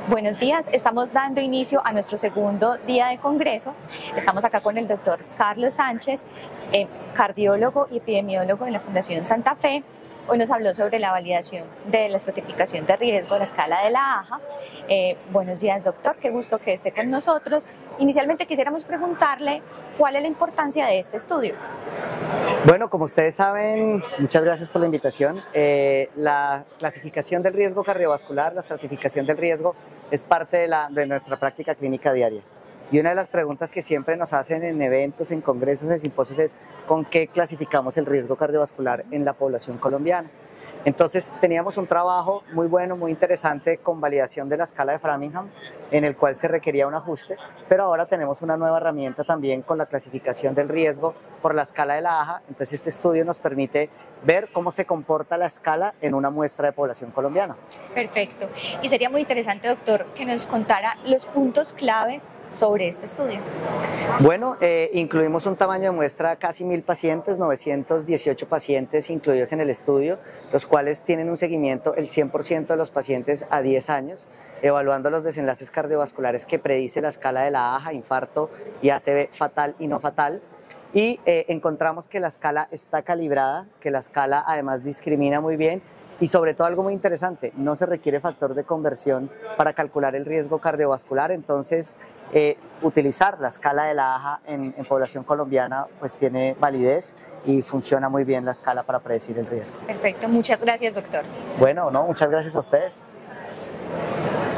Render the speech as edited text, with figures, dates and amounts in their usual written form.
Buenos días, estamos dando inicio a nuestro segundo día de congreso. Estamos acá con el doctor Carlos Sánchez, cardiólogo y epidemiólogo en la Fundación Santa Fe. Hoy nos habló sobre la validación de la estratificación de riesgo de la escala de la AJA. Buenos días, doctor, qué gusto que esté con nosotros. Inicialmente quisiéramos preguntarle cuál es la importancia de este estudio. Bueno, como ustedes saben, muchas gracias por la invitación. La clasificación del riesgo cardiovascular, la estratificación del riesgo, es parte de nuestra práctica clínica diaria. Y una de las preguntas que siempre nos hacen en eventos, en congresos, en simposios es ¿con qué clasificamos el riesgo cardiovascular en la población colombiana? Entonces teníamos un trabajo muy bueno, muy interesante con validación de la escala de Framingham, en el cual se requería un ajuste, pero ahora tenemos una nueva herramienta también con la clasificación del riesgo por la escala de la AJA. Entonces este estudio nos permite ver cómo se comporta la escala en una muestra de población colombiana. Perfecto. Y sería muy interesante, doctor, que nos contara los puntos claves sobre este estudio. Bueno, incluimos un tamaño de muestra casi 1000 pacientes, 918 pacientes incluidos en el estudio, los cuales tienen un seguimiento el 100% de los pacientes a 10 años, evaluando los desenlaces cardiovasculares que predice la escala de la AJA, infarto y ACV fatal y no fatal. Y encontramos que la escala está calibrada, que la escala además discrimina muy bien y sobre todo algo muy interesante, no se requiere factor de conversión para calcular el riesgo cardiovascular, entonces utilizar la escala de la AJA en población colombiana pues tiene validez y funciona muy bien la escala para predecir el riesgo. Perfecto, muchas gracias, doctor. Bueno, no, muchas gracias a ustedes.